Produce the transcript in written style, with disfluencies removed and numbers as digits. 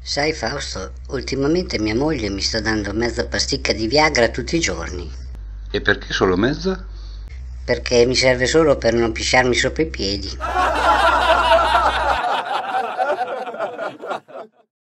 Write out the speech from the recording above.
Sai Fausto, ultimamente mia moglie mi sta dando mezza pasticca di Viagra tutti i giorni, E perché solo mezza? perché mi serve solo per non pisciarmi sopra i piedi.